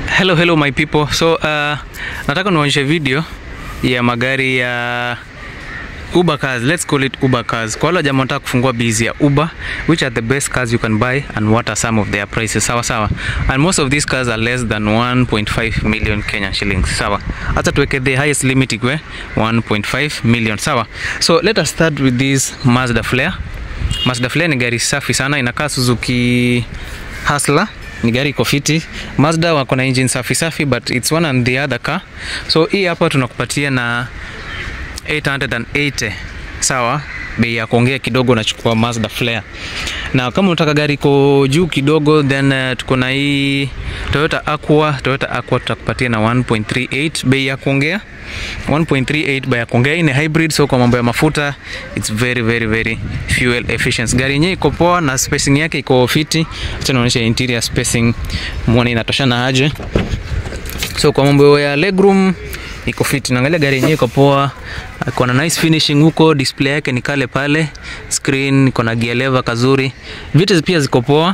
Hello my people. So nataka nionyeshe video ya magari ya Uber cars. Let's call it Uber cars. Kwa wale jamaa wanataka kufungua business ya Uber, which are the best cars you can buy and what are some of their prices. Sawa. And most of these cars are less than 1.5 million Kenyan shillings. Sawa. Hata tuweke the highest limit ikwe 1.5 million. Sawa. So let us start with this Mazda Flare. Mazda Flare ni gari safi sana, inakaa Suzuki Hustler. Ni gari iko fiti. Mazda wako na engine safi but it's one and the other car. So hii hapa tunakupatia na 880. Sawa, bei ya kuongea kidogo nachukua Mazda Flare. Na kama unataka gari iko juu kidogo, then tuko na hii Toyota Aqua tutakupatia na 1.38 bei ya kuongea. 1.38 bei ya kuongea. Hii ni hybrid, so kwa mambo ya mafuta it's very fuel efficient. Gari yenyewe iko poa na spacing yake iko fiti. Acha nionyeshe interior spacing muone inatoshana aje. So kwa mambo ya legroom iko fiti. Naangalia gari yenyewe iko poa. Iko na nice finishing huko, display yake ni kale pale, screen iko na gear lever kazuri. Vitu pia ziko poa.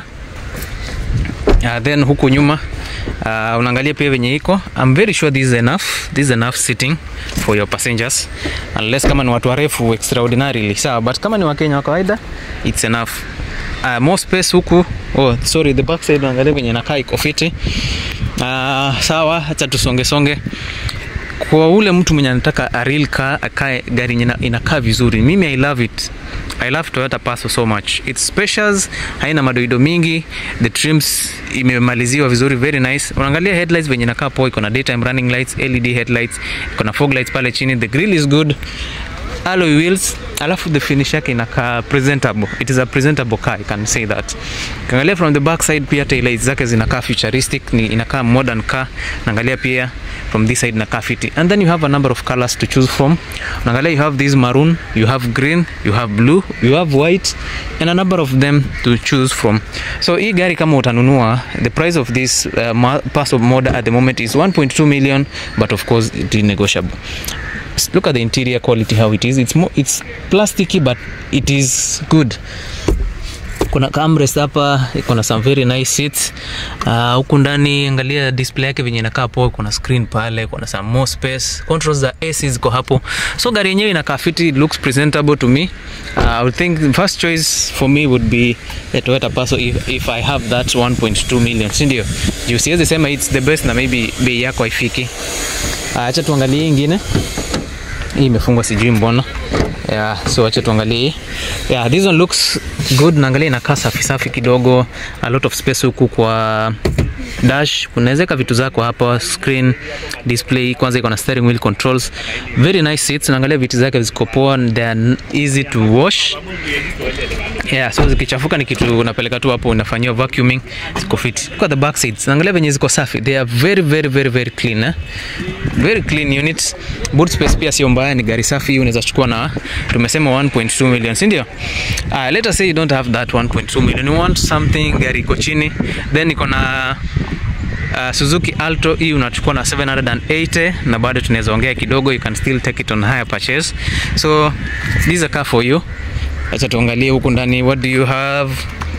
Then huku nyuma unaangalia pia venye iko. I'm very sure this is enough sitting for your passengers, unless kama ni watu warefu extraordinarily. Sawa, but kama ni Wakenya wa kawaida it's enough. More space huku. The back side unaangalia venye inakaa iko fiti. Sawa, acha tusonge. Kwa ule mtu mwenye anataka a real car, akae gari inakaa vizuri. Mimi I love it. I love Toyota Passo so much. It's spacious, haina madoido mingi, the trims imemaliziwa vizuri, very nice. Unaangalia headlights venye inakaa poa, iko na daytime running lights, LED headlights, iko na fog lights pale chini, the grill is good. Alloy wheels, alafu the finish yake inakaa presentable. It is a presentable car, I can say that. Ukiangalia from the back side pia taillights zake zinakaa futuristic, ni inakaa modern car. Unaangalia pia from this side inakaa fiti. And then you have a number of colors to choose from. Unaangalia you have this maroon, you have green, you have blue, you have white, and a number of them to choose from. So hii gari kama utanunua, the price of this Passo model at the moment is 1.2 million, but of course it is negotiable. Look at the interior quality, how it is. It's plasticky but it is good. Kuna armrest hapa, kuna some very nice seats. Huku ndani angalia display yake venye inakaa poa, kuna screen pale, kuna some more space. Controls za AC ziko hapo. So gari yenyewe inakaa fiti, it looks presentable to me. I would think the first choice for me would be a Toyota Passo if I have that 1.2 million. Sindio? You siwezi sema it's the best na maybe bei yako haifiki. Acha tuangalie nyingine. Hii imefungwa sijui mbona. So acha tuangalie. This one looks good. Naangalia inakaa safi kidogo. A lot of space huku kwa dash. Unaweza vitu zako hapa, screen, display, kwanza iko na steering wheel controls. Very nice seats. Naangalia vitu zake ziko poa, they are easy to wash. So zikichafuka ni kitu unapeleka tu hapo unafanyia vacuuming, ziko fit. Look at the back seats. Naangalia venye ziko safi. They are very clean. Very clean units. Boot space pia sio mbaya, ni gari safi, unaweza chukua na tumesema 1.2 million, si ndio? Let us say you don't have that 1.2 million. You want something gari iko chini. Then iko na Suzuki Alto, hii unachukua na 780 na bado tunaweza ongea kidogo, you can still take it on higher purchase. So this is a car for you. Acha tuangalie huko ndani, what do you have?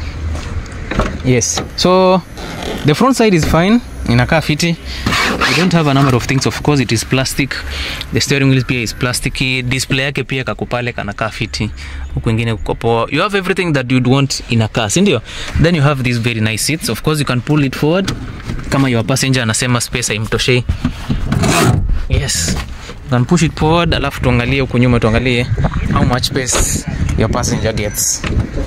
Yes, so the front side is fine, inakaa fiti. You don't have a number of things, of course it is plastic. The steering wheel pia is plasticky. Display yake pia kakupale kanakaa fiti. Huko ingine kuko poa. You have everything that you'd want in a car, sindio? Then you have these very nice seats. Of course you can pull it forward kama your passenger anasema space haimtoshei. Yes, you can push it forward. Alafu tuangalie huko nyuma, tuangalie how much space your passenger gets.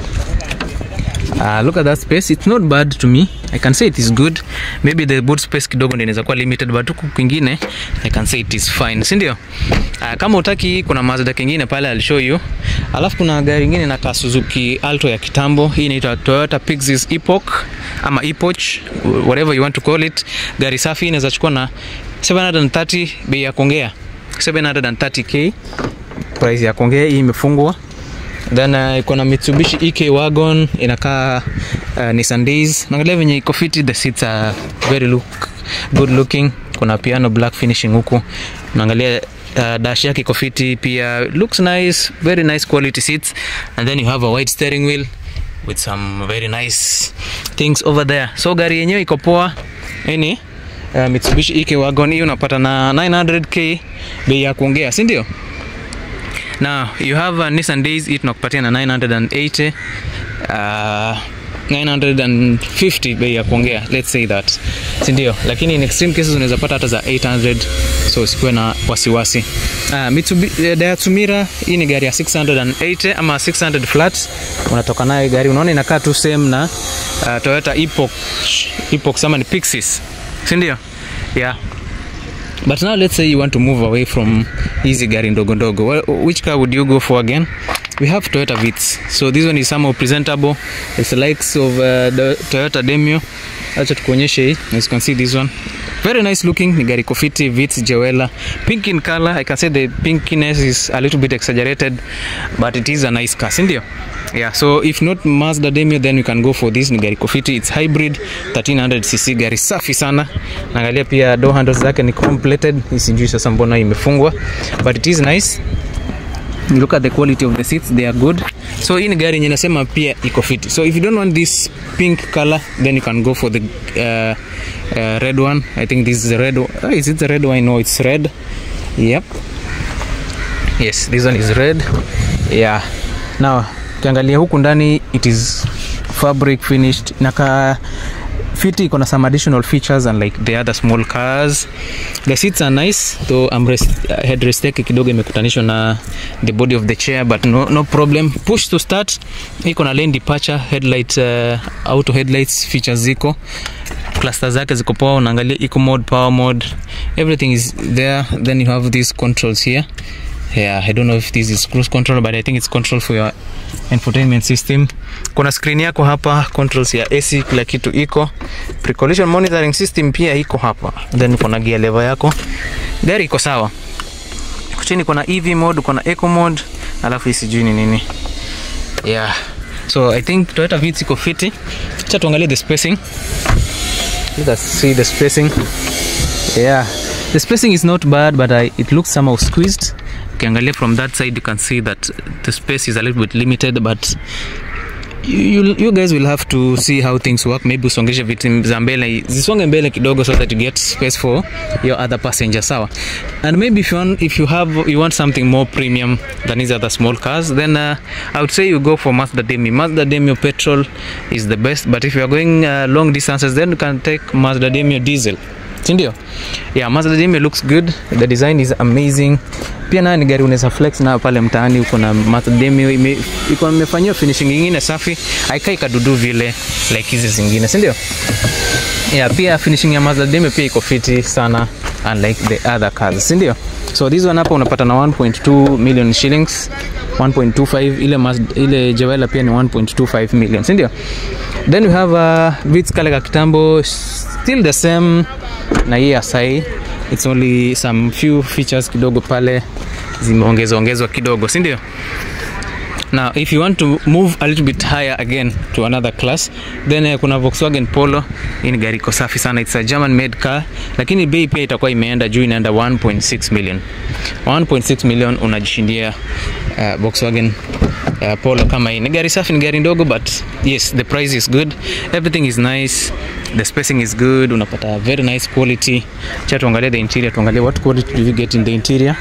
Look at that space. It's not bad to me. I can say it is good. Maybe the boot space kidogo ndio inaweza kuwa limited, but huku kwingine I can say it is fine, si ndio? Kama utaki, kuna Mazda kingine pale I'll show you. Alafu kuna gari nyingine na Suzuki Alto ya kitambo. Hii inaitwa Toyota Pixis Epoch ama Epoch, whatever you want to call it. Gari safi, inaweza chukua na 730 bei ya kuongea. 730k price ya kuongea. Hii imefungwa. Then iko na Mitsubishi EK wagon, inakaa Nissan Days. Naangalia venye iko fiti, the seats are very good looking. Kuna piano black finishing huku. Naangalia dash yake iko fiti pia, looks nice, very nice quality seats. And then you have a white steering wheel with some very nice things over there. So gari yenyewe iko poa. Mitsubishi EK wagon hii unapata na 900k bei ya kuongea, si ndio? Now you have Nissan Days, hii tunakupatia na 980 950 bei ya kuongea, let's say that, si ndio? Lakini in extreme cases unaweza pata hata za 800, so usikuwe na wasiwasi. Mitsubishi Daihatsu Mira, hii ni gari ya 680 ama 600 flat. Unatoka nayo gari, unaona inakaa tu same na Toyota Epoch ama ni Pixies, si ndio? Yeah. But now let's say you want to move away from easy gari ndogo ndogo. Which car would you go for again? We have Toyota Vitz. So this one is somehow presentable. It's the likes of the Toyota Demio. Acha tukuonyeshe hii. As you can see this one. Very nice looking. Ni gari kofiti, Vitz Jewela. Pink in color. I can say the pinkiness is a little bit exaggerated, but it is a nice car, sindio? Yeah, so if not Mazda Demio, then you can go for this. Ni gari kofiti. It's hybrid, 1300cc. Gari safi sana. Naangalia pia door handles zake ni completed. Sijui sasa mbona imefungwa. But it is nice. Look at the quality of the seats, they are good. So hii ni gari yenye nasema pia iko fiti. So if you don't want this pink color, then you can go for the red one. I think this is the red one. Is it the red one? No, it's red. Yep. Yes, this one is red. Yeah. Now, ukiangalia huku ndani, it is fabric finished. Naka fiti iko na some additional features unlike the other small cars. The seats are nice, though headrest yake kidogo imekutanishwa na the body of the chair, but no problem. Push to start. Iko na lane departure, headlight, auto headlights features ziko. Cluster zake ziko poa, unaangalia eco mode, power mode, everything is there. Then you have these controls here. Yeah, I don't know if this is cruise control, but I think it's control for your infotainment system. Kuna screen yako hapa, controls ya AC, kila kitu iko. Pre-collision monitoring system pia iko hapa. Then kuna gear lever yako. Gari iko sawa. Chini kuna EV mode, kuna eco mode, alafu isijui ni nini. Yeah. So I think Toyota Vitz iko fiti. Acha tuangalie the spacing. Let us see the spacing. Yeah. The spacing is not bad, but it looks somehow squeezed. Ukiangalia from that side, you can see that the space is a little bit limited, but you guys will have to see how things work. Maybe usongeshe viti za mbele, zisonge mbele kidogo so that you get space for your other passengers, sawa? And maybe if you want something more premium than these other small cars, then I would say you go for Mazda Demio. Mazda Demio petrol is the best, but if you are going long distances, then you can take Mazda Demio diesel. Sindio? Yeah, Mazda Demio looks good. The design is amazing. Pia na ni gari unaweza flex na pale mtaani. Uko na Mazda Demio iko imefanywa finishing nyingine safi. Haikai kadudu vile like hizi zingine, si ndio? Yeah, pia finishing ya Mazda Demio pia iko fiti sana unlike the other cars, si ndio? So this one hapa unapata na 1.2 million shillings, 1.25. Ile Jewela pia ni 1.25 million, si ndio? Then we have Vitz kale ka kitambo, still the same na hii asai. It's only some few features kidogo pale zimeongezwa kidogo, si ndio? Now if you want to move a little bit higher again to another class, then kuna Volkswagen Polo. Hii ni gari iko safi sana. It's a German made car, lakini bei pia itakuwa imeenda juu, inaenda 1.6 million. 1.6 million unajishindia Volkswagen Polo kama hii. Ni gari safi, ni gari ndogo, but yes, the price is good. Everything is nice. The spacing is good. Unapata very nice quality. Cha tuangalie the interior, tuangalie what quality do you get in the interior.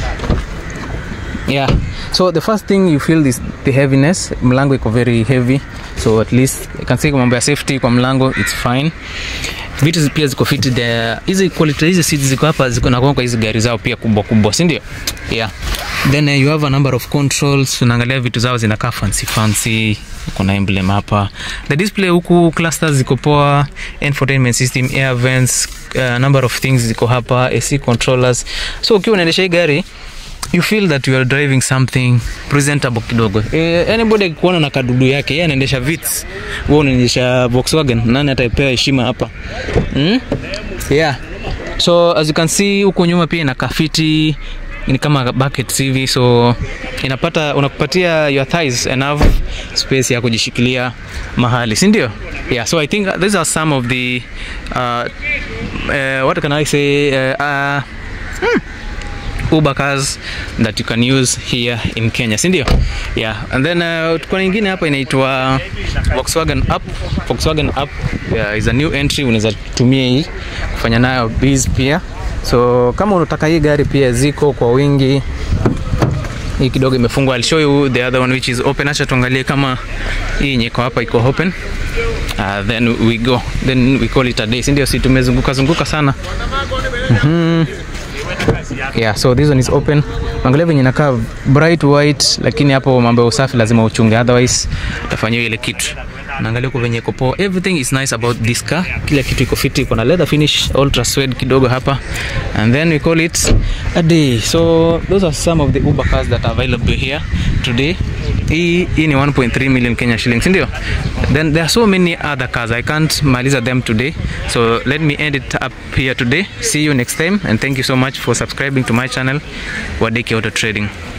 Yeah. So the first thing you feel is the heaviness. Mlango iko very heavy. So at least you can say mambo ya safety kwa mlango, it's fine. Vitu pia ziko fiti. Hizi quality, hizi seats ziko hapa, ziko na kwa hizi gari zao pia kubwa, si ndio? Yeah. Then you have a number of controls. Unaangalia vitu zao zinakaa fancy. Kuna emblem hapa. The display huku, clusters ziko poa, infotainment system, air vents, number of things ziko hapa, AC controllers. So ukiwa unaendesha hii gari, you feel that you are driving something presentable kidogo. Anybody kuona na kadudu yake, yeye anaendesha Vitz, wewe unaendesha Volkswagen, nani ataipea heshima hapa? Yeah. So as you can see huko nyuma pia ina kafiti, ni kama bucket hivi, so unakupatia your thighs enough space ya kujishikilia mahali, si ndio? Yeah, so I think these are some of the what can I say, Uber cars that you can use here in Kenya, si ndio? Yeah. And then kuna nyingine hapa inaitwa Volkswagen Up. Volkswagen Up is a new entry. Unaweza tumia hii kufanya nayo biz pia. So kama unataka hii gari pia ziko kwa wingi. Hii kidogo imefungwa. I'll show you the other one which is open. Acha tuangalie kama hii nyeko hapa iko open. Then we go. Then we call it a day. Ndio si tumezunguka sana. Yeah, so this one is open. Angalia venye inakaa bright white, lakini hapo mambo ya usafi lazima uchunge, otherwise utafanywa ile kitu. Naangalia kwa venye iko poa. Everything is nice about this car. Kila kitu iko fit, iko na leather finish, ultra suede kidogo hapa. And then we call it a day. So those are some of the Uber cars that are available here today. Hii ni 1.3 million Kenya shillings, ndio? Then there are so many other cars. I can't maliza them today. So let me end it up here today. See you next time, and thank you so much for subscribing to my channel, Wadeki Auto Trading.